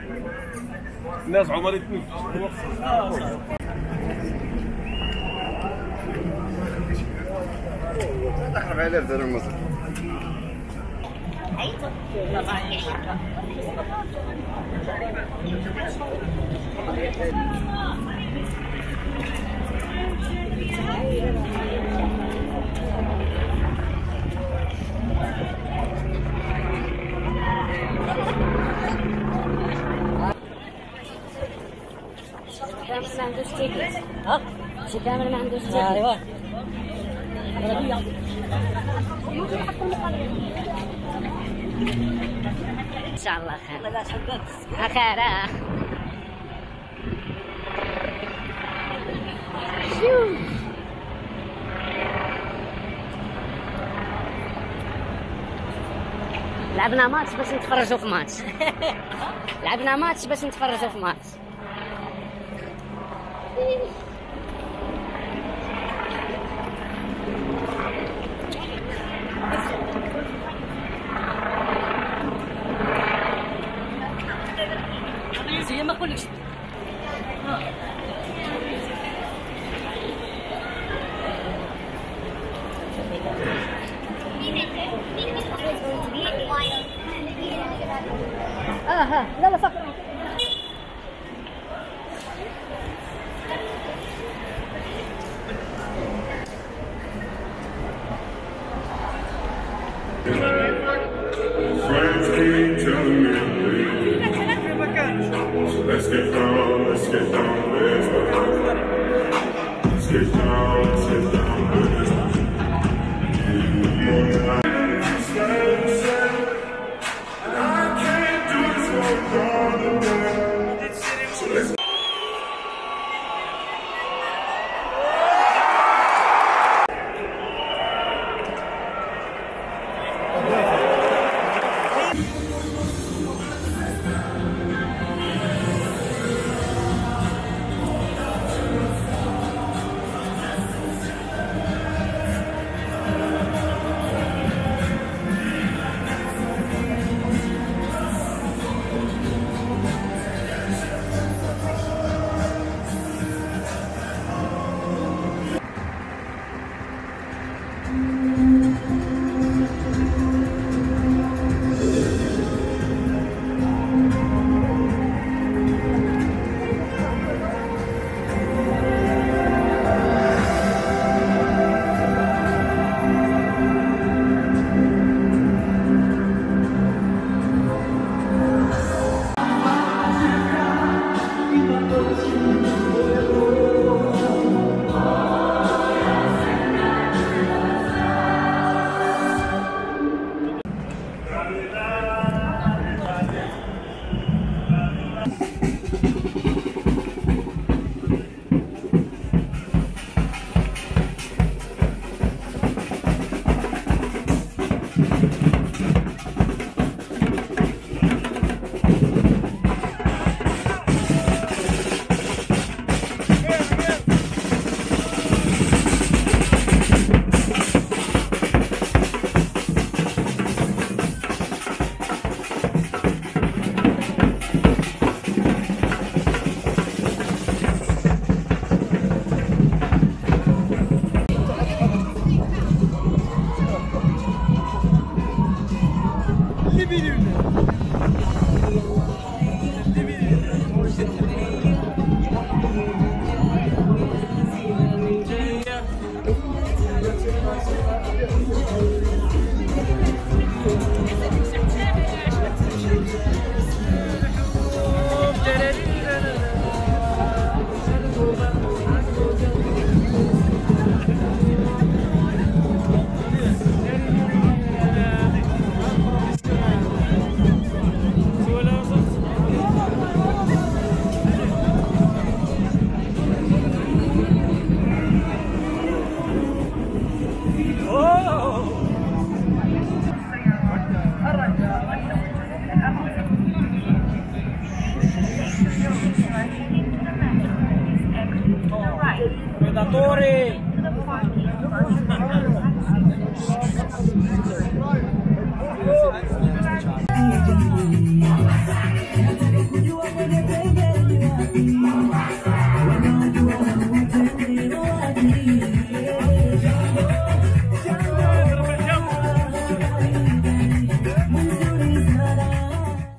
الناس عمر يتنفس. دخل عليه دار مصر. ما عندوش تيكت. ها؟ شي كامل ما عندوش تيكت. ايوا. ان شاء الله خير. الله يسعدك. خير. شوف. لعبنا ماتش باش نتفرجوا في ماتش. لعبنا ماتش باش نتفرجوا في ماتش. زي ما قلتش لا لا فكر Friends keep telling me to leave. Let's get down, let's get down, let's get down, let's get down, let's get down, let's and I can't do this for another man. So let's Predatori! When all you wanna watch it,